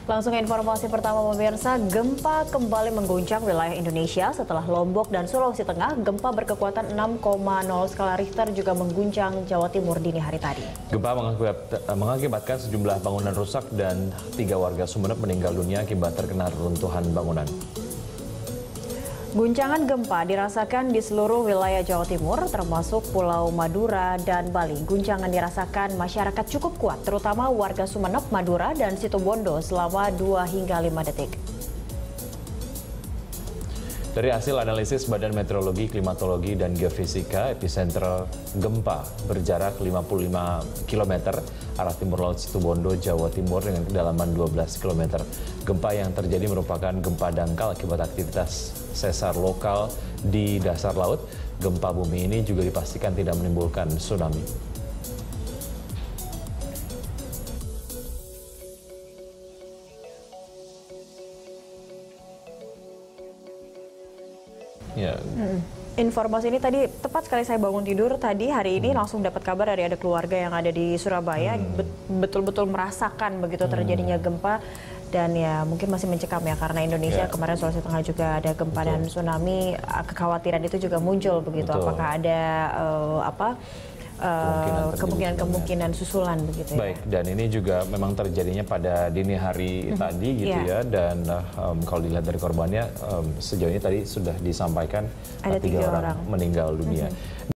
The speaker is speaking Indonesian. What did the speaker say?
Langsung ke informasi pertama pemirsa, gempa kembali mengguncang wilayah Indonesia setelah Lombok dan Sulawesi Tengah. Gempa berkekuatan 6,0 skala Richter juga mengguncang Jawa Timur dini hari tadi. Gempa mengakibatkan sejumlah bangunan rusak dan 3 warga Sumeneb meninggal dunia akibat terkena runtuhan bangunan. Guncangan gempa dirasakan di seluruh wilayah Jawa Timur, termasuk Pulau Madura dan Bali. Guncangan dirasakan masyarakat cukup kuat, terutama warga Sumeneb, Madura, dan Situbondo selama 2 hingga 5 detik. Dari hasil analisis Badan Meteorologi, Klimatologi, dan Geofisika, epicenter gempa berjarak 55 km arah timur laut Situbondo, Jawa Timur dengan kedalaman 12 km. Gempa yang terjadi merupakan gempa dangkal akibat aktivitas sesar lokal di dasar laut. Gempa bumi ini juga dipastikan tidak menimbulkan tsunami. Ya. Informasi ini tadi tepat sekali saya bangun tidur tadi hari ini langsung dapat kabar dari ada keluarga yang ada di Surabaya betul-betul merasakan begitu terjadinya gempa dan ya mungkin masih mencekam ya karena Indonesia kemarin Sulawesi Tengah juga ada gempa dan tsunami, kekhawatiran itu juga muncul begitu. Apakah ada kemungkinan susulan begitu ya. Baik, dan ini juga memang terjadinya pada dini hari tadi gitu ya, dan kalau dilihat dari korbannya sejauh ini tadi sudah disampaikan ada 3 orang meninggal dunia.